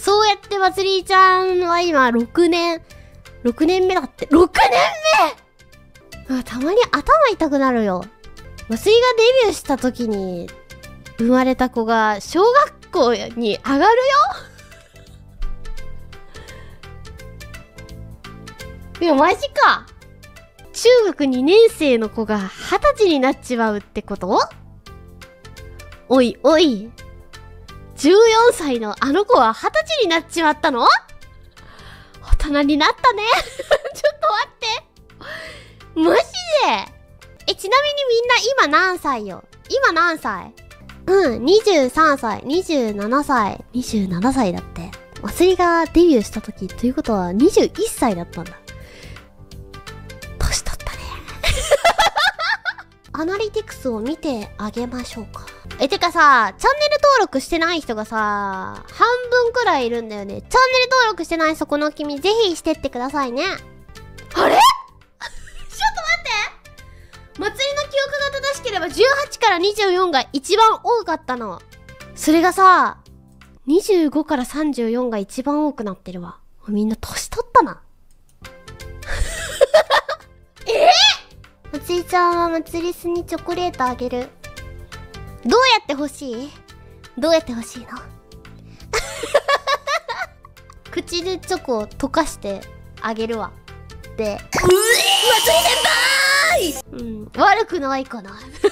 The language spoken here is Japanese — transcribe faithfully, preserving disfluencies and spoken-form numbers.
そうやってまつりちゃんは今ろくねん、ろくねんめだって。ろくねんめ！たまに頭痛くなるよ。まつりがデビューした時に生まれた子が小学校に上がるよ。いや、マジか。中学にねん生の子がはたちになっちまうってこと？おいおい。じゅうよんさいのあの子ははたちになっちまったの？大人になったね。ちょっと待って。マジで？え、ちなみにみんな今何歳よ？今何歳？うん、にじゅうさんさい、にじゅうななさい、にじゅうななさいだって。まつりがデビューした時ということはにじゅういっさいだったんだ。年取ったね。アナリティクスを見てあげましょうか。え、てかさ、チャンネル登録してない人がさ、半分くらいいるんだよね。チャンネル登録してないそこの君、ぜひしてってくださいね。あれ？ちょっと待って！まつりの記憶が正しければじゅうはちからにじゅうよんが一番多かったの。それがさ、にじゅうごからさんじゅうよんが一番多くなってるわ。みんな年取ったな。えぇ？まつりちゃんはまつりすにチョコレートあげる。どうやって欲しい？どうやって欲しいの？口でチョコを溶かしてあげるわ。で、うえー！まつり先輩！うん、悪くないかな。